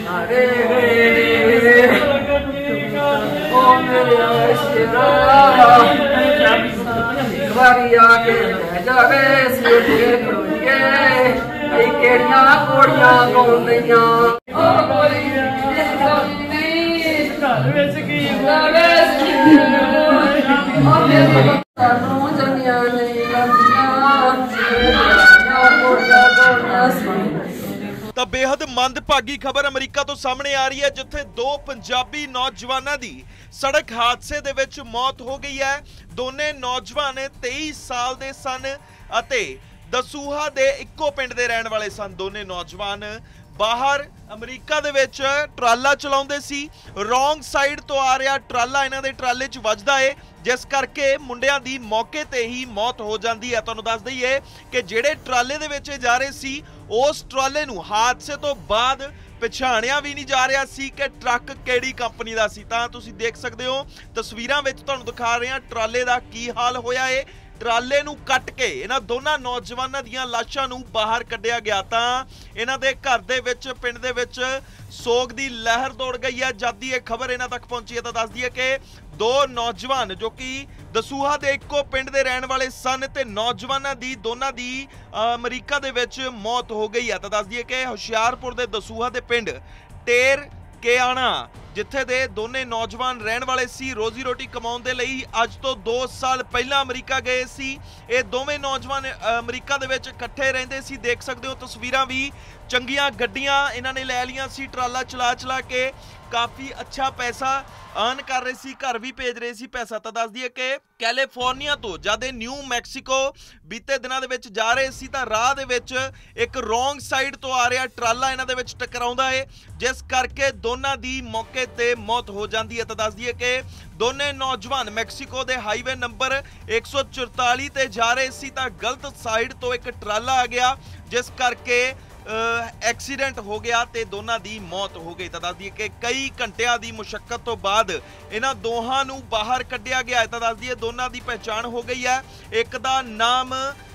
अरे ओ मेरे शेरा वारी आके जावे सिरे करोगे कई केड़ियां कोड़ियां गाउंदियां ओ कोई नहीं घर विच की जावे ओ मेरे तानू जनिया नहीं ਤਾਂ ਬੇहद ਮੰਦਭਾਗੀ ਖਬਰ ਅਮਰੀਕਾ ਤੋਂ ਸਾਹਮਣੇ ਆ ਰਹੀ ਹੈ, ਜਿੱਥੇ ਦੋ ਪੰਜਾਬੀ ਨੌਜਵਾਨਾਂ ਦੀ ਸੜਕ ਹਾਦਸੇ ਦੇ ਵਿੱਚ ਮੌਤ ਹੋ ਗਈ ਹੈ। ਦੋਨੇ ਨੌਜਵਾਨ 23 ਸਾਲ ਦੇ ਸਨ ਅਤੇ ਦਸੂਹਾ ਦੇ ਇੱਕੋ ਪਿੰਡ ਦੇ ਰਹਿਣ ਵਾਲੇ ਸਨ। ਦੋਨੇ ਨੌਜਵਾਨ ਬਾਹਰ ਅਮਰੀਕਾ ਦੇ ਵਿੱਚ ਟਰਾਲਾ ਚਲਾਉਂਦੇ ਸੀ। ਰੋਂਗ ਸਾਈਡ ਤੋਂ ਆ ਰਿਹਾ ਟਰਾਲਾ ਇਹਨਾਂ ਦੇ ਟਰਾਲੇ 'ਚ ਵੱਜਦਾ ਏ, ਜਿਸ ਕਰਕੇ ਮੁੰਡਿਆਂ ਦੀ ਮੌਕੇ ਤੇ ਹੀ ਮੌਤ ਹੋ ਜਾਂਦੀ ਹੈ। ਤੁਹਾਨੂੰ ਦੱਸ ਦਈਏ ਕਿ ਜਿਹੜੇ ਟਰਾਲੇ ਦੇ ਵਿੱਚ ਜਾ ਰਹੇ ਸੀ, ਉਸ ਟਰਾਲੇ ਨੂੰ ਹਾਦਸੇ ਤੋਂ ਬਾਅਦ ਪਛਾਣਿਆ ਵੀ ਨਹੀਂ ਜਾ ਰਿਹਾ ਸੀ ਕਿ ਟਰੱਕ ਕਿਹੜੀ ਕੰਪਨੀ ਦਾ ਸੀ। ਤਾਂ ਤੁਸੀਂ ਦੇਖ ਸਕਦੇ ਹੋ ਤਸਵੀਰਾਂ ਵਿੱਚ ਤੁਹਾਨੂੰ ਦਿਖਾ ਰਹੇ ਹਾਂ ਟਰਾਲੇ ਦਾ ਕੀ ਹਾਲ ਹੋਇਆ ਏ। ਟਰਾਲੇ ਨੂੰ ਕੱਟ ਕੇ ਇਹਨਾਂ ਦੋਨਾਂ ਨੌਜਵਾਨਾਂ ਦੀਆਂ ਲਾਸ਼ਾਂ ਨੂੰ ਬਾਹਰ ਕੱਢਿਆ ਗਿਆ ਤਾਂ ਇਹਨਾਂ ਦੇ ਘਰ ਦੇ ਵਿੱਚ ਪਿੰਡ ਦੇ ਵਿੱਚ ਸੋਗ ਦੀ ਲਹਿਰ ਦੌੜ ਗਈ ਹੈ। ਜਦ ਦੀ ਇਹ ਖਬਰ ਇਹਨਾਂ ਤੱਕ ਪਹੁੰਚੀ ਹੈ ਤਾਂ ਦੱਸ ਦਈਏ ਕਿ ਦੋ ਨੌਜਵਾਨ ਜੋ ਕਿ ਦਸੂਹਾ ਦੇ ਇੱਕੋ ਪਿੰਡ ਦੇ ਰਹਿਣ ਵਾਲੇ ਸਨ ਤੇ ਨੌਜਵਾਨਾਂ ਦੀ ਦੋਨਾਂ ਦੀ ਅਮਰੀਕਾ ਦੇ ਵਿੱਚ ਮੌਤ ਹੋ ਗਈ ਹੈ। ਤਾਂ ਦੱਸ ਦਈਏ ਕਿ ਹੁਸ਼ਿਆਰਪੁਰ ਦੇ ਦਸੂਹਾ ਦੇ ਪਿੰਡ ਟੇਰ ਕੇਆਣਾ ਜਿੱਥੇ ਦੇ ਦੋਨੇ ਨੌਜਵਾਨ ਰਹਿਣ ਵਾਲੇ ਸੀ, ਰੋਜ਼ੀ ਰੋਟੀ ਕਮਾਉਣ ਦੇ ਲਈ ਅੱਜ ਤੋਂ 2 ਸਾਲ ਪਹਿਲਾਂ ਅਮਰੀਕਾ ਗਏ ਸੀ। ਇਹ ਦੋਵੇਂ ਨੌਜਵਾਨ ਅਮਰੀਕਾ ਦੇ ਵਿੱਚ ਇਕੱਠੇ ਰਹਿੰਦੇ ਸੀ। ਦੇਖ ਸਕਦੇ ਹੋ ਤਸਵੀਰਾਂ ਵੀ, ਚੰਗੀਆਂ ਗੱਡੀਆਂ ਇਹਨਾਂ ਨੇ ਲੈ ਲਈਆਂ ਸੀ। ਟਰਾਲਾ ਚਲਾ ਕੇ ਕਾਫੀ ਅੱਛਾ ਪੈਸਾ ਅਰਨ ਕਰ ਰਹੇ ਸੀ, ਘਰ ਵੀ ਭੇਜ ਰਹੇ ਸੀ ਪੈਸਾ। ਤਾਂ ਦੱਸ ਦਈਏ ਕਿ ਕੈਲੀਫੋਰਨੀਆ ਤੋਂ ਜਦ ਇਹ ਨਿਊ ਮੈਕਸੀਕੋ ਬੀਤੇ ਦਿਨਾਂ ਦੇ ਵਿੱਚ ਜਾ ਰਹੇ ਸੀ ਤਾਂ ਰਾਹ ਦੇ ਵਿੱਚ ਇੱਕ ਰੋਂਗ ਸਾਈਡ ਤੋਂ ਆ ਰਿਹਾ ਟਰਾਲਾ ਇਹਨਾਂ ਦੇ ਵਿੱਚ ਟਕਰਾਉਂਦਾ ਹੈ, ਜਿਸ ਕਰਕੇ ਦੋਨਾਂ ਦੀ ਮੌਕੇ ਤੇ ਮੌਤ ਹੋ ਜਾਂਦੀ ਹੈ। ਤਾਂ ਦੱਸ ਦਈਏ ਕਿ ਦੋਨੇ ਨੌਜਵਾਨ ਮੈਕਸੀਕੋ ਦੇ ਹਾਈਵੇ ਨੰਬਰ 144 ਤੇ ਜਾ ਰਹੇ ਸੀ ਤਾਂ ਗਲਤ ਸਾਈਡ ਤੋਂ ਇੱਕ ਟਰਾਲਾ ਆ ਗਿਆ, ਜਿਸ ਕਰਕੇ ਐਕਸੀਡੈਂਟ ਹੋ ਗਿਆ ਤੇ ਦੋਨਾਂ ਦੀ ਮੌਤ ਹੋ ਗਈ। ਤਾਂ ਦੱਸ ਦਈਏ ਕਿ ਕਈ ਘੰਟਿਆਂ ਦੀ ਮੁਸ਼ੱਕਤ ਤੋਂ ਬਾਅਦ ਇਹਨਾਂ ਦੋਹਾਂ ਨੂੰ ਬਾਹਰ ਕੱਢਿਆ ਗਿਆ। ਤਾਂ ਦੱਸ ਦਈਏ ਦੋਨਾਂ ਦੀ ਪਹਿਚਾਣ ਹੋ ਗਈ ਹੈ। ਇੱਕ ਦਾ ਨਾਮ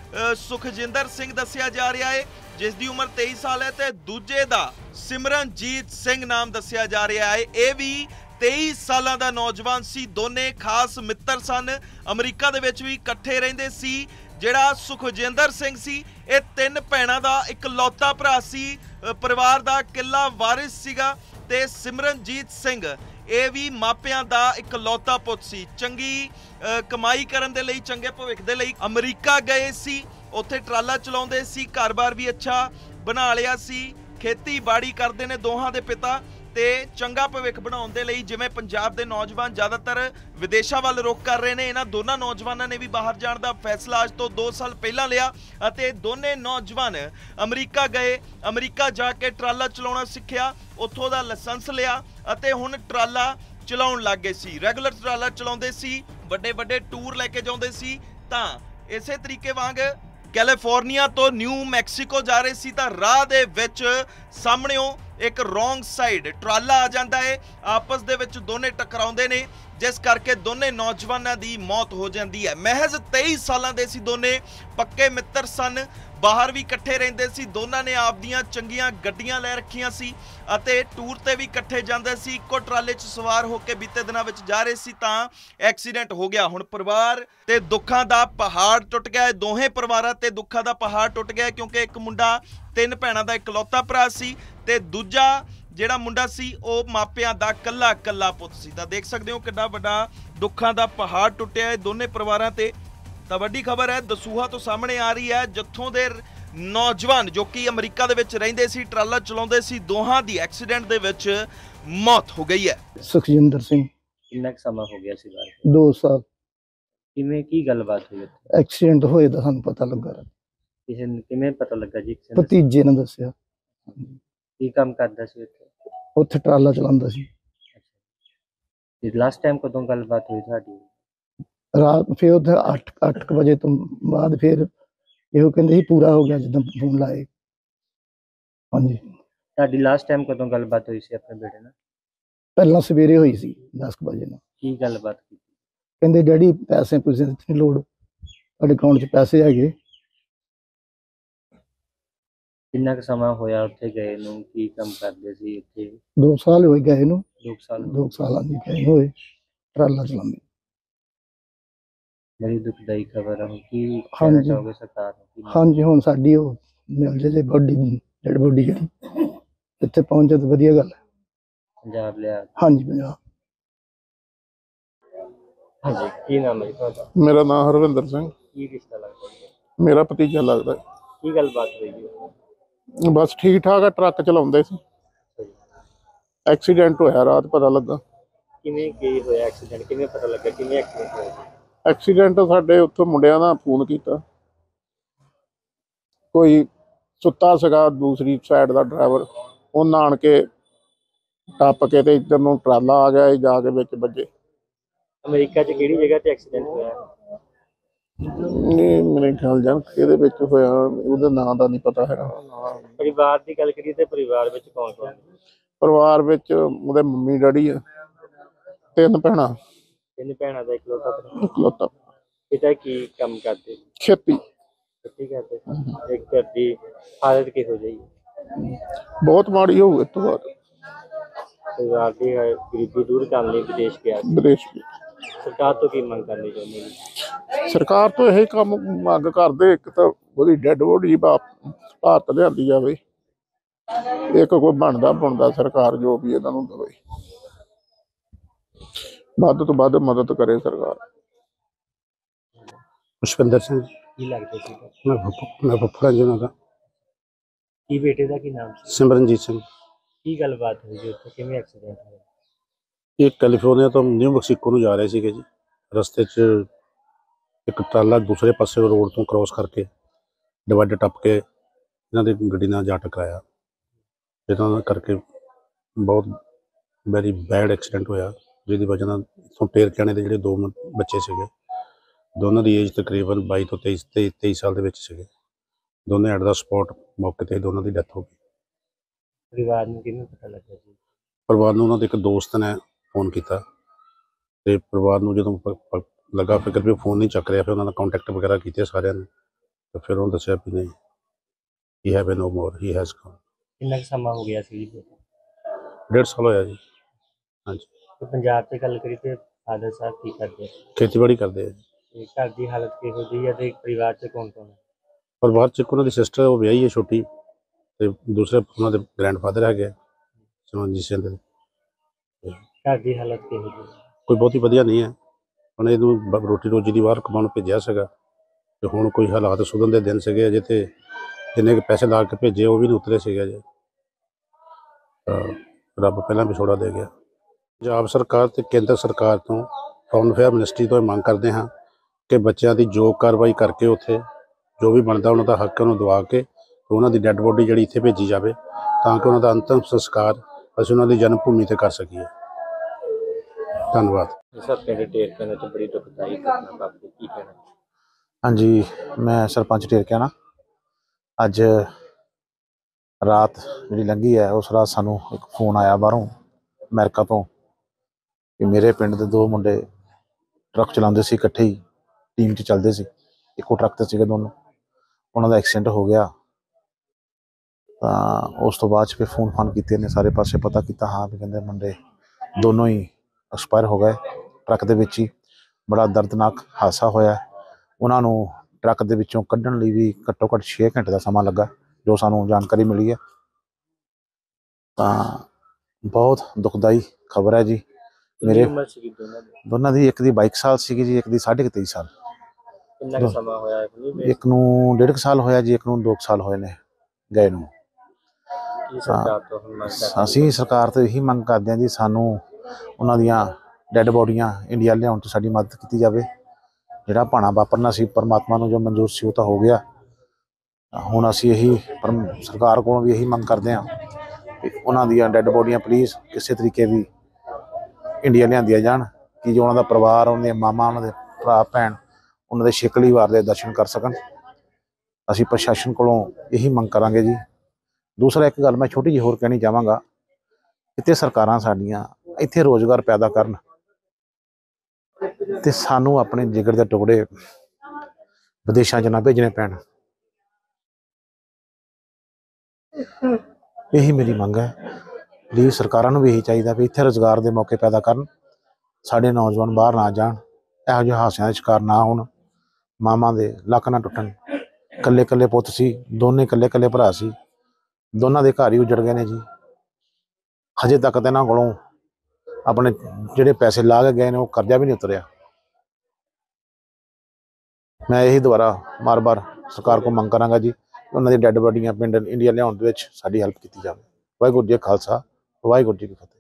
ਸੁਖਜਿੰਦਰ ਸਿੰਘ ਦੱਸਿਆ ਜਾ ਰਿਹਾ ਹੈ, ਜਿਸ ਦੀ ਉਮਰ 23 ਸਾਲ ਹੈ, ਤੇ ਦੂਜੇ ਦਾ ਸਿਮਰਨਜੀਤ ਸਿੰਘ ਨਾਮ ਦੱਸਿਆ ਜਾ ਰਿਹਾ ਹੈ। ਇਹ ਵੀ 23 ਸਾਲਾਂ ਦਾ ਨੌਜਵਾਨ ਸੀ। ਦੋਨੇ ਖਾਸ ਮਿੱਤਰ ਸਨ, ਅਮਰੀਕਾ ਦੇ ਵਿੱਚ ਵੀ ਇਕੱਠੇ ਰਹਿੰਦੇ ਸੀ। ਜਿਹੜਾ ਸੁਖਜਿੰਦਰ ਸਿੰਘ ਸੀ ਇਹ 3 ਭੈਣਾਂ ਦਾ ਇਕਲੌਤਾ ਭਰਾ ਸੀ, ਪਰਿਵਾਰ ਦਾ ਇਕੱਲਾ ਵਾਰਿਸ ਸੀਗਾ। ਤੇ ਸਿਮਰਨਜੀਤ ਸਿੰਘ ਇਹ ਵੀ ਮਾਪਿਆਂ ਦਾ ਇਕਲੌਤਾ ਪੁੱਤ ਸੀ। ਚੰਗੀ ਕਮਾਈ ਕਰਨ ਦੇ ਲਈ, ਚੰਗੇ ਭਵਿੱਖ ਦੇ ਲਈ ਅਮਰੀਕਾ ਗਏ ਸੀ। ਉੱਥੇ ਟਰਾਲਾ ਚਲਾਉਂਦੇ ਸੀ, ਘਰ-ਬਾਰ ਵੀ ਅੱਛਾ ਬਣਾ ਲਿਆ ਸੀ, ਖੇਤੀਬਾੜੀ ਕਰਦੇ ਨੇ ਦੋਹਾਂ ਦੇ ਪਿਤਾ ਤੇ ਚੰਗਾ ਭਵਿੱਖ ਬਣਾਉਣ ਦੇ ਲਈ ਜਿਵੇਂ ਪੰਜਾਬ ਦੇ ਨੌਜਵਾਨ ਜ਼ਿਆਦਾਤਰ ਵਿਦੇਸ਼ਾਂ ਵੱਲ ਰੁਖ ਕਰ ਰਹੇ ਨੇ, ਇਹਨਾਂ ਦੋਨਾਂ ਨੌਜਵਾਨਾਂ ਨੇ ਵੀ ਬਾਹਰ ਜਾਣ ਦਾ ਫੈਸਲਾ ਅੱਜ ਤੋਂ 2 ਸਾਲ ਪਹਿਲਾਂ ਲਿਆ ਅਤੇ ਦੋਨੇ ਨੌਜਵਾਨ ਅਮਰੀਕਾ ਗਏ। ਅਮਰੀਕਾ ਜਾ ਕੇ ਟਰਾਲਾ ਚਲਾਉਣਾ ਸਿੱਖਿਆ, ਉੱਥੋਂ ਦਾ ਲਾਇਸੈਂਸ ਲਿਆ ਅਤੇ ਹੁਣ ਟਰਾਲਾ ਚਲਾਉਣ ਲੱਗ ਗਏ ਸੀ। ਰੈਗੂਲਰ ਟਰਾਲਾ ਚਲਾਉਂਦੇ ਸੀ, ਵੱਡੇ ਟੂਰ ਲੈ ਕੇ ਜਾਂਦੇ ਸੀ। ਤਾਂ ਇਸੇ ਤਰੀਕੇ ਵਾਂਗ ਕੈਲੀਫੋਰਨੀਆ ਤੋਂ ਨਿਊ ਮੈਕਸੀਕੋ ਜਾ ਰਹੇ ਸੀ ਤਾਂ ਰਾਹ ਦੇ ਵਿੱਚ ਸਾਹਮਣਿਓਂ ਇੱਕ ਰੋਂਗ ਸਾਈਡ ਟਰਾਲਾ ਆ ਜਾਂਦਾ ਹੈ, ਆਪਸ ਦੇ ਵਿੱਚ ਦੋਨੇ ਟਕਰਾਉਂਦੇ ਨੇ, ਜਿਸ ਕਰਕੇ ਦੋਨੇ ਨੌਜਵਾਨਾਂ ਦੀ ਮੌਤ ਹੋ ਜਾਂਦੀ ਹੈ। ਮਹਿਜ਼ 23 ਸਾਲਾਂ ਦੇ ਸੀ ਦੋਨੇ, ਪੱਕੇ ਮਿੱਤਰ ਸਨ, ਬਾਹਰ ਵੀ ਇਕੱਠੇ ਰਹਿੰਦੇ ਸੀ। ਦੋਨਾਂ ਨੇ ਆਪਦੀਆਂ ਚੰਗੀਆਂ ਗੱਡੀਆਂ ਲੈ ਰੱਖੀਆਂ ਸੀ ਅਤੇ ਟੂਰ ਤੇ ਵੀ ਇਕੱਠੇ ਜਾਂਦੇ ਸੀ। ਇੱਕੋ ਟਰਾਲੇ 'ਚ ਸਵਾਰ ਹੋ ਕੇ ਬੀਤੇ ਦਿਨਾਂ ਵਿੱਚ ਜਾ ਰਹੇ ਸੀ ਤਾਂ ਐਕਸੀਡੈਂਟ ਹੋ ਗਿਆ। ਹੁਣ ਪਰਿਵਾਰ ਤੇ ਦੁੱਖਾਂ ਦਾ ਪਹਾੜ ਟੁੱਟ ਗਿਆ। ਦੋਹੇ ਪਰਿਵਾਰਾਂ ਤੇ ਦੁੱਖਾਂ ਦਾ ਪਹਾੜ ਟੁੱਟ ਗਿਆ, ਕਿਉਂਕਿ ਇੱਕ ਮੁੰਡਾ 3 ਭੈਣਾਂ ਦਾ ਇਕਲੌਤਾ ਭਰਾ ਸੀ ਤੇ ਦੂਜਾ ਜਿਹੜਾ ਮੁੰਡਾ ਸੀ ਉਹ ਮਾਪਿਆਂ ਦਾ ਕੱਲਾ ਪੁੱਤ ਸੀ। ਤਾਂ ਦੇਖ ਸਕਦੇ ਹੋ ਕਿੰਨਾ ਵੱਡਾ ਦੁੱਖਾਂ ਦਾ ਪਹਾੜ ਟੁੱਟਿਆ ਹੈ ਦੋਨੇ ਪਰਿਵਾਰਾਂ ਤੇ। ਤਾਂ ਵੱਡੀ ਖਬਰ ਹੈ ਦਸੂਹਾ ਤੋਂ ਸਾਹਮਣੇ ਆ ਰਹੀ ਹੈ, ਜਿੱਥੋਂ ਦੇ ਨੌਜਵਾਨ ਜੋ ਕਿ ਅਮਰੀਕਾ ਦੇ ਵਿੱਚ ਰਹਿੰਦੇ ਸੀ, ਟਰਾਲਾ ਚਲਾਉਂਦੇ ਸੀ, ਦੋਹਾਂ ਦੀ ਐਕਸੀਡੈਂਟ ਦੇ ਵਿੱਚ ਮੌਤ ਹੋ ਗਈ ਹੈ। ਸੁਖਜਿੰਦਰ ਸਿੰਘ। ਕਿੰਨਾ ਸਮਾਂ ਹੋ ਗਿਆ ਸੀ? 2 ਸਾਲ। ਕਿਵੇਂ ਕੀ ਗੱਲਬਾਤ ਹੋਈ? ਐਕਸੀਡੈਂਟ ਹੋਏ ਦਾ ਸਾਨੂੰ ਪਤਾ ਲੱਗਾ। ਕਿਸੇ ਨੂੰ ਕਿਵੇਂ ਪਤਾ ਲੱਗਾ ਜੀ? ਭਤੀਜੇ ਨੇ ਦੱਸਿਆ। ਕੀ ਕੰਮ ਕਰਦਾ ਸੀ ਉੱਥੇ? ਉੱਥੇ ਟਰਾਲਾ ਚਲਾਉਂਦਾ ਸੀ। ਲਾਸਟ ਟਾਈਮ ਕਦੋਂ ਗੱਲਬਾਤ ਹੋਈ ਤੁਹਾਡੀ? ਰਾਤ ਫਿਰ ਉੱਥੇ 8 ਵਜੇ ਤੋਂ ਬਾਅਦ ਫਿਰ ਇਹੋ ਕਹਿੰਦੇ ਸੀ ਪੂਰਾ ਹੋ ਗਿਆ ਜਦੋਂ ਫੋਨ ਲਾਏ। ਹਾਂਜੀ। ਤੁਹਾਡੀ ਲਾਸਟ ਟਾਈਮ ਕਦੋਂ ਗੱਲਬਾਤ ਹੋਈ ਸੀ ਆਪਣੇ ਬੇਟੇ ਨਾਲ? ਪਹਿਲਾਂ ਸਵੇਰੇ ਹੋਈ ਸੀ 10 ਵਜੇ ਨਾਲ। ਕੀ ਗੱਲਬਾਤ ਕੀਤੀ? ਕਹਿੰਦੇ ਡੈਡੀ ਪੈਸੇ ਦੀ ਨਹੀਂ ਲੋੜ, ਤੁਹਾਡੇ ਅਕਾਊਂਟ 'ਚ ਪੈਸੇ ਹੈਗੇ। ਕਿੰਨਾ ਕੁ ਸਮਾਂ ਹੋਇਆ ਉੱਥੇ ਗਏ ਨੂੰ? ਕੀ ਕੰਮ ਕਰਦੇ ਸੀ ਉੱਥੇ? 2 ਸਾਲ ਹੋਏ ਗਏ ਨੂੰ। 2 ਸਾਲ 2 ਸਾਲਾਂ ਦੀ ਗਏ ਹੋਏ ਟਰਾਲਾ ਚਲਾਉਂਦੇ। ਬੜੀ ਦੁਖਦਾਈ ਖਬਰ ਹੈ। ਕੀ ਕਹਿਣਾ ਹਾਂਜੀ। ਚਾਹੋਗੇ ਸਰਕਾਰ ਨੂੰ? ਕੀ ਹਾਂਜੀ, ਹੁਣ ਸਾਡੀ ਉਹ ਮਿਲ ਜੇ ਬੋਡੀ, ਡੈਡ ਬੋਡੀ ਜਿਹੜੀ ਇੱਥੇ ਪਹੁੰਚੇ ਤਾਂ ਵਧੀਆ ਗੱਲ ਹੈ। ਪੰਜਾਬ ਲਿਆ? ਹਾਂਜੀ, ਪੰਜਾਬ। ਹਾਂਜੀ, ਕੀ ਨਾਮ ਹੈ ਜੀ ਤੁਹਾਡਾ? ਮੇਰਾ ਨਾਮ ਹਰਵਿੰਦਰ ਸਿੰਘ। ਕੀ ਰਿਸ਼ਤਾ ਲੱਗਦਾ ਜੀ? ਮੇਰਾ ਭਤੀਜਾ ਲੱਗਦਾ। ਕੀ ਗੱਲਬਾਤ ਹੋਈ ਜੀ? ਬਸ ਠੀਕ ਠਾਕ ਆ, ਟਰੱਕ ਚਲਾਉਂਦੇ ਸੀ, ਐਕਸੀਡੈਂਟ ਹੋਇਆ ਰਾਤ ਪਤਾ ਲੱਗਾ। ਕਿਵੇਂ ਕੀ ਹੋਇਆ ਐਕਸੀਡੈਂਟ? ਕਿਵੇਂ ਪਤਾ ਲੱਗਾ ਕਿਵੇਂ ਐਕਸੀਡੈਂਟ ਹੋਇਆ? ਐਕਸੀਡੈਂਟ ਸਾਡੇ ਉੱਥੋਂ ਮੁੰਡਿਆਂ ਦਾ ਫੋਨ ਕੀਤਾ, ਕੋਈ ਸੁੱਤਾ ਸੀਗਾ ਦੂਸਰੀ ਸਾਈਡ ਦਾ ਡਰਾਈਵਰ, ਉਹਨਾਂ ਆਣ ਕੇ ਟੱਪ ਕੇ ਤੇ ਇੱਧਰ ਨੂੰ ਟਰਾਲਾ ਆ ਗਿਆ, ਇਹ ਜਾ ਕੇ ਵਿੱਚ ਵੱਜੇ। ਅਮਰੀਕਾ 'ਚ ਕਿਹੜੀ ਜਗ੍ਹਾ ਤੇ ਐਕਸੀਡੈਂਟ ਹੋਇਆ? ਨਹੀਂ ਮੇਰੇ ਖਿਆਲ ਜਾਣ ਇਹਦੇ ਵਿੱਚ ਹੋਇਆ, ਉਹਦੇ ਨਾਂ ਦਾ ਨਹੀਂ ਪਤਾ ਹੈਗਾ। ਪਰਿਵਾਰ ਦੀ ਗੱਲ ਕਰੀਏ ਤੇ ਪਰਿਵਾਰ ਵਿੱਚ ਕੌਣ ਕੌਣ? ਪਰਿਵਾਰ ਵਿੱਚ ਉਹਦੇ ਮੰਮੀ ਡੈਡੀ ਆ, 3 ਭੈਣਾਂ, 3 ਭੈਣਾਂ ਦਾ ਇਕਲੌਤਾ ਭਰਾ। ਇਕਲੌਤਾ। ਪਿਤਾ ਕੀ ਕੰਮ ਕਰਦੇ? ਖੇਤੀ। ਖੇਤੀ ਕਰਦੇ। ਇੱਕ ਘਰ ਦੀ ਹਾਲਤ ਕਿਹੋ ਜਿਹੀ? ਬਹੁਤ ਮਾੜੀ ਹੋਊ ਇਸ ਤੋਂ ਬਾਅਦ। ਪਰਿਵਾਰ ਦੀ ਗਰੀਬੀ ਦੂਰ ਕਰਨ ਲਈ ਵਿਦੇਸ਼ ਗਿਆ ਸੀ। ਵਿਦੇਸ਼ ਵਿੱਚ ਸਰਕਾਰ ਤੋਂ ਕੀ ਮੰਗ ਕਰਨੀ ਚਾਹੁੰਦੇ ਜੀ? ਸਰਕਾਰ ਤੋਂ ਇਹ ਕੰਮ ਮੰਗ ਕਰਦੇ, ਇੱਕ ਤਾਂ ਉਹਦੀ ਡੈਡ ਬੋਡੀ ਭਾਰਤ ਲਿਆਂਦੀ ਜਾਵੇ, ਇੱਕ ਕੋਈ ਬਣਦਾ ਸਰਕਾਰ ਜੋ ਵੀ ਇਹਨਾਂ ਨੂੰ ਦੇਵੇ, ਵੱਧ ਤੋਂ ਵੱਧ ਮਦਦ ਕਰੇ ਸਰਕਾਰ। ਪੁਸ਼ਪਿੰਦਰ ਸਿੰਘ। ਕੀ ਲੱਗਦਾ ਸੀ? ਮੈਂ ਫੁੱਫੜਾ ਜੀ ਉਹਨਾਂ ਦਾ। ਕੀ ਬੇਟੇ ਦਾ ਕੀ ਨਾਮ ਸੀ? ਸਿਮਰਨਜੀਤ ਸਿੰਘ। ਕੀ ਗੱਲਬਾਤ ਹੋਈ ਜੀ ਉੱਥੇ? ਕਿਵੇਂ ਐਕਸੀਡੈਂਟ ਹੋਇਆ? ਇਹ ਕੈਲੀਫੋਰਨੀਆ ਤੋਂ ਨਿਊ ਮੈਕਸੀਕੋ ਨੂੰ ਜਾ ਰਹੇ ਸੀਗੇ ਜੀ। ਰਸਤੇ 'ਚ ਇੱਕ ਟਰਾਲਾ ਦੂਸਰੇ ਪਾਸੇ ਰੋਡ ਤੋਂ ਕ੍ਰੋਸ ਕਰਕੇ ਡਿਵਾਈਡਰ ਟੱਪ ਕੇ ਇਹਨਾਂ ਦੀ ਗੱਡੀ ਨਾਲ ਜਾ ਟਕਰਾਇਆ, ਜਿਹਨਾਂ ਕਰਕੇ ਬਹੁਤ ਵੈਰੀ ਬੈਡ ਐਕਸੀਡੈਂਟ ਹੋਇਆ, ਜਿਹਦੀ ਵਜ੍ਹਾ ਨਾਲ ਇੱਥੋਂ ਟੇਰਕਿਆਣੇ ਦੇ ਜਿਹੜੇ 2 ਬੱਚੇ ਸੀਗੇ, ਦੋਨਾਂ ਦੀ ਏਜ ਤਕਰੀਬਨ 22 ਤੋਂ 23 ਸਾਲ ਦੇ ਵਿੱਚ ਸੀਗੇ। ਦੋਨੇ ਐਟ ਦਾ ਸਪੌਟ ਮੌਕੇ 'ਤੇ ਦੋਨਾਂ ਦੀ ਡੈਥ ਹੋ ਗਈ। ਪਰਿਵਾਰ ਨੂੰ ਕਿਵੇਂ ਪਤਾ ਲੱਗਾ ਜੀ? ਪਰਿਵਾਰ ਨੂੰ ਉਹਨਾਂ ਦੇ ਇੱਕ ਦੋਸਤ ਨੇ ਫੋਨ ਕੀਤਾ, ਤੇ ਪਰਿਵਾਰ ਨੂੰ ਜਦੋਂ ਲੱਗਾ ਫਿਕਰ ਵੀ ਫੋਨ ਨਹੀਂ ਚੱਕ ਰਿਹਾ, ਫਿਰ ਉਹਨਾਂ ਦਾ ਕੰਟੈਕਟ ਵਗੈਰਾ ਕੀਤੇ ਸਾਰਿਆਂ ਨੇ, ਤੇ ਫਿਰ ਉਹਨੂੰ ਦੱਸਿਆ ਵੀ ਨਹੀਂ, he have no more, he has gone. ਕਿੰਨਾ ਕੁ ਸਮਾਂ ਹੋ ਗਿਆ ਸੀ ਜੀ? 1.5 ਸਾਲ ਹੋਇਆ ਜੀ। ਹਾਂਜੀ। ਤੇ ਪੰਜਾਬ 'ਚ ਗੱਲ ਕਰੀ ਤੇ ਫਾਦਰ ਸਾਹਿਬ ਕੀ ਕਰਦੇ? ਖੇਤੀਬਾੜੀ ਕਰਦੇ ਆ ਜੀ। ਤੇ ਘਰ ਦੀ ਹਾਲਤ ਕਿਹੋ ਜਿਹੀ ਹੈ ਤੇ ਪਰਿਵਾਰ 'ਚ ਕੌਣ ਕੌਣ ਹੈ? ਪਰਿਵਾਰ 'ਚ ਇੱਕ ਉਹਨਾਂ ਦੀ ਸਿਸਟਰ, ਉਹ ਵਿਆਹੀ ਹੈ ਛੋਟੀ, ਤੇ ਦੂਸਰੇ ਉਹਨਾਂ ਦੇ ਗ੍ਰੈਂਡਫਾਦਰ ਹੈਗੇ ਸਿਮਰਨਜੀਤ ਸਿੰਘ ਦੇ। ਘਰ ਦੀ ਹਾਲਤ ਕਿਹੋ ਜਿਹੀ ਹੈ? ਕੋਈ ਬਹੁਤੀ ਵਧੀਆ ਨਹੀਂ ਹੈ। ਹੁਣ ਇਹਨੂੰ ਰੋਟੀ ਰੋਜੀ ਦੀ ਬਾਹਰ ਕਮਾਉਣ ਭੇਜਿਆ ਸੀਗਾ, ਤੇ ਹੁਣ ਕੋਈ ਹਾਲਾਤ ਸੁਧਰਨ ਦੇ ਦਿਨ ਸੀਗੇ ਅਜੇ, ਤੇ ਜਿੰਨੇ ਕੁ ਪੈਸੇ ਲਾ ਕੇ ਭੇਜੇ ਉਹ ਵੀ ਨਹੀਂ ਉਤਰੇ ਸੀਗੇ ਅਜੇ, ਤਾਂ ਰੱਬ ਪਹਿਲਾਂ ਵਿਛੋੜਾ ਦੇ ਗਿਆ। ਪੰਜਾਬ ਸਰਕਾਰ ਤੇ ਕੇਂਦਰ ਸਰਕਾਰ ਤੋਂ, ਫੋਰਨ ਅਫੇਅਰ ਮਿਨਿਸਟਰੀ ਤੋਂ ਇਹ ਮੰਗ ਕਰਦੇ ਹਾਂ ਕਿ ਬੱਚਿਆਂ ਦੀ ਜੋ ਕਾਰਵਾਈ ਕਰਕੇ ਉੱਥੇ ਜੋ ਵੀ ਬਣਦਾ ਉਹਨਾਂ ਦਾ ਹੱਕ ਉਹਨੂੰ ਦਵਾ ਕੇ ਉਹਨਾਂ ਦੀ ਡੈੱਡ ਬੋਡੀ ਜਿਹੜੀ ਇੱਥੇ ਭੇਜੀ ਜਾਵੇ, ਤਾਂ ਕਿ ਉਹਨਾਂ ਦਾ ਅੰਤਿਮ ਸੰਸਕਾਰ ਅਸੀਂ ਉਹਨਾਂ ਦੀ ਜਨਮ ਭੂਮੀ 'ਤੇ ਕਰ ਸਕੀਏ। ਧੰਨਵਾਦ। ਸਰ ਪਿੰਡ ਟੇਰਕਿਆਣਾ 'ਚ ਬੜੀ ਦੁਖਦਾਈ ਘਟਨਾ ਵਾਪਰੀ, ਕੀ ਕਹਿਣਾ? ਹਾਂਜੀ, ਮੈਂ ਸਰਪੰਚ ਟੇਰਕਿਆਣਾ। ਅੱਜ ਰਾਤ ਜਿਹੜੀ ਲੰਘੀ ਹੈ, ਉਸ ਰਾਤ ਸਾਨੂੰ ਇੱਕ ਫੋਨ ਆਇਆ ਬਾਹਰੋਂ ਅਮਰੀਕਾ ਤੋਂ ਕਿ ਮੇਰੇ ਪਿੰਡ ਦੇ 2 ਮੁੰਡੇ ਟਰੱਕ ਚਲਾਉਂਦੇ ਸੀ, ਇਕੱਠੇ ਹੀ ਟੀਮ 'ਚ ਚੱਲਦੇ ਸੀ, ਇੱਕੋ ਟਰੱਕ 'ਤੇ ਸੀਗੇ ਦੋਨੋਂ, ਉਹਨਾਂ ਦਾ ਐਕਸੀਡੈਂਟ ਹੋ ਗਿਆ। ਤਾਂ ਉਸ ਤੋਂ ਬਾਅਦ 'ਚ ਫਿਰ ਫੋਨ ਕੀਤੇ ਨੇ, ਸਾਰੇ ਪਾਸੇ ਪਤਾ ਕੀਤਾ, ਹਾਂ ਵੀ ਕਹਿੰਦੇ ਮੁੰਡੇ ਦੋਨੋਂ ਹੀ ਐਕਸਪਾਇਰ ਹੋ ਗਏ ਟਰੱਕ ਦੇ ਵਿੱਚ ਹੀ। ਬੜਾ ਦਰਦਨਾਕ ਹਾਦਸਾ ਹੋਇਆ। ਉਹਨਾਂ ਨੂੰ ਟਰੱਕ ਦੇ ਵਿੱਚੋਂ ਕੱਢਣ ਲਈ ਵੀ ਘੱਟੋ ਘੱਟ 6 ਘੰਟੇ ਦਾ ਸਮਾਂ ਲੱਗਾ, ਜੋ ਸਾਨੂੰ ਜਾਣਕਾਰੀ ਮਿਲੀ ਹੈ। ਤਾਂ ਬਹੁਤ ਦੁਖਦਾਈ ਖਬਰ ਹੈ ਜੀ। ਮੇਰੇ ਉਮਰ ਸੀਗੀ ਦੋਨਾਂ ਦੀ, ਇੱਕ ਦੀ 22 ਸਾਲ ਸੀਗੀ ਜੀ, ਇੱਕ ਦੀ 23.5 ਸਾਲ। ਕਿੰਨਾ ਕੁ ਸਮਾਂ ਹੋਇਆ? ਇੱਕ ਨੂੰ 1.5 ਸਾਲ ਹੋਇਆ ਜੀ, ਇੱਕ ਨੂੰ 2 ਸਾਲ ਹੋਏ ਨੇ ਗਏ ਨੂੰ। ਕੀ ਸਰਕਾਰ ਤੋਂ ਹੁਣ ਮੰਗ ਕਰਦੇ? ਅਸੀਂ ਸਰਕਾਰ ਤੋਂ ਇਹੀ ਮੰਗ ਕਰਦੇ ਹਾਂ ਜੀ, ਸਾਨੂੰ ਉਹਨਾਂ ਦੀਆਂ ਡੈੱਡ ਬੋਡੀਆਂ ਇੰਡੀਆ ਲਿਆਉਣ 'ਚ ਸਾਡੀ ਮਦਦ ਕੀਤੀ ਜਾਵੇ। ਜਿਹੜਾ ਭਾਣਾ ਵਾਪਰਨਾ ਸੀ, ਪਰਮਾਤਮਾ ਨੂੰ ਜੋ ਮਨਜ਼ੂਰ ਸੀ ਉਹ ਤਾਂ ਹੋ ਗਿਆ। ਹੁਣ ਅਸੀਂ ਇਹੀ ਸਰਕਾਰ ਕੋਲੋਂ ਵੀ ਇਹੀ ਮੰਗ ਕਰਦੇ ਹਾਂ ਕਿ ਉਹਨਾਂ ਦੀਆਂ ਡੈੱਡ ਬੋਡੀਆਂ ਪਲੀਜ਼ ਕਿਸੇ ਤਰੀਕੇ ਵੀ ਇੰਡੀਆ ਲਿਆਂਦੀਆਂ ਜਾਣ, ਕਿ ਜੋ ਉਹਨਾਂ ਦਾ ਪਰਿਵਾਰ, ਉਹਨਾਂ ਦੀਆਂ ਮਾਵਾਂ, ਉਹਨਾਂ ਦੇ ਭਰਾ ਭੈਣ ਉਹਨਾਂ ਦੇ ਛੇਕਲੀ ਵਾਰ ਦੇ ਦਰਸ਼ਨ ਕਰ ਸਕਣ। ਅਸੀਂ ਪ੍ਰਸ਼ਾਸਨ ਕੋਲੋਂ ਇਹੀ ਮੰਗ ਕਰਾਂਗੇ ਜੀ। ਦੂਸਰਾ ਇੱਕ ਗੱਲ ਮੈਂ ਛੋਟੀ ਜਿਹੀ ਹੋਰ ਕਹਿਣੀ ਚਾਹਾਂਗਾ, ਕਿਤੇ ਸਰਕਾਰਾਂ ਸਾਡੀਆਂ ਇੱਥੇ ਰੁਜ਼ਗਾਰ ਪੈਦਾ ਕਰਨ ਤੇ ਸਾਨੂੰ ਆਪਣੇ ਜਿਗਰ ਦੇ ਟੁਕੜੇ ਵਿਦੇਸ਼ਾਂ 'ਚ ਨਾ ਭੇਜਣੇ ਪੈਣ। ਇਹੀ ਮੇਰੀ ਮੰਗ ਹੈ। ਪਲੀਜ਼ ਸਰਕਾਰਾਂ ਨੂੰ ਵੀ ਇਹੀ ਚਾਹੀਦਾ ਵੀ ਇੱਥੇ ਰੁਜ਼ਗਾਰ ਦੇ ਮੌਕੇ ਪੈਦਾ ਕਰਨ, ਸਾਡੇ ਨੌਜਵਾਨ ਬਾਹਰ ਨਾ ਜਾਣ, ਇਹੋ ਜਿਹੇ ਹਾਦਸਿਆਂ ਦਾ ਸ਼ਿਕਾਰ ਨਾ ਹੋਣ, ਮਾਵਾਂ ਦੇ ਲੱਕ ਨਾ ਟੁੱਟਣ। ਇਕੱਲੇ ਇਕੱਲੇ ਪੁੱਤ ਸੀ, ਦੋਨੇ ਇਕੱਲੇ ਇਕੱਲੇ ਭਰਾ ਸੀ, ਦੋਨਾਂ ਦੇ ਘਰ ਹੀ ਉਜੜ ਗਏ ਨੇ ਜੀ। ਹਜੇ ਤੱਕ ਤਾਂ ਇਹਨਾਂ ਕੋਲੋਂ ਆਪਣੇ ਜਿਹੜੇ ਪੈਸੇ ਲਾ ਕੇ ਗਏ ਨੇ ਉਹ ਕਰਜ਼ਾ ਵੀ ਨਹੀਂ ਉਤਰਿਆ। ਮੈਂ ਇਹੀ ਦੁਬਾਰਾ ਬਾਰ-ਬਾਰ ਸਰਕਾਰ ਕੋਲ ਮੰਗ ਕਰਾਂਗਾ ਜੀ, ਉਹਨਾਂ ਦੀ ਡੈੱਡ ਬੋਡੀਆਂ ਪਿੰਡ ਇੰਡੀਆ ਲਿਆਉਣ ਦੇ ਵਿੱਚ ਸਾਡੀ ਹੈਲਪ ਕੀਤੀ ਜਾਵੇ। ਵਾਹਿਗੁਰੂ ਜੀ ਕਾ ਖਾਲਸਾ, ਵਾਹਿਗੁਰੂ ਜੀ ਕੀ ਫਤਿਹ।